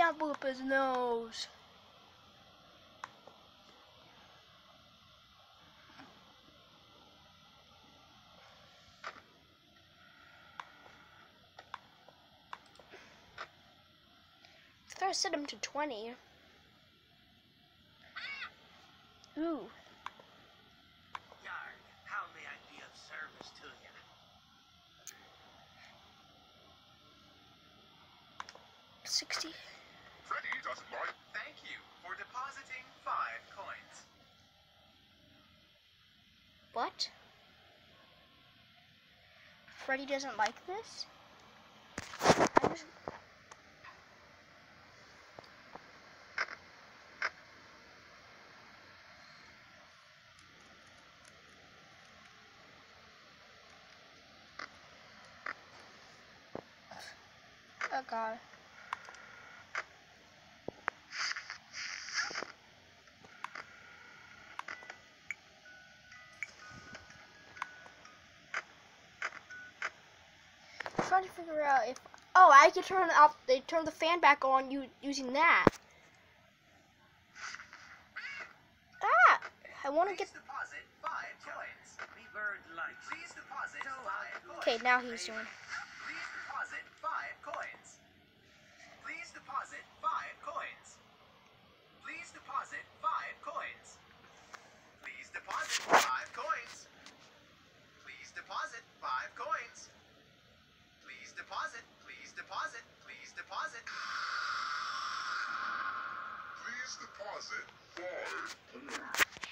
can't boop his nose. If I set him to 20. Ooh. Yarg, how may I be of service to you? $60. Freddy doesn't like. Thank you for depositing 5 coins. What? Freddy doesn't like this? I just... Oh god. I'm trying to figure out if... Oh, I could turn out... They turn the fan back on using that. Ah! I want to get... Please deposit 5 coins. We've earned lunch. Please deposit 5 coins. Okay, now he's doing... Please deposit 5 coins. Please deposit 5 coins. Please deposit 5 coins. Please deposit 5 coins. Please deposit 5 coins. Please deposit. Please deposit. Please deposit. Please deposit 5.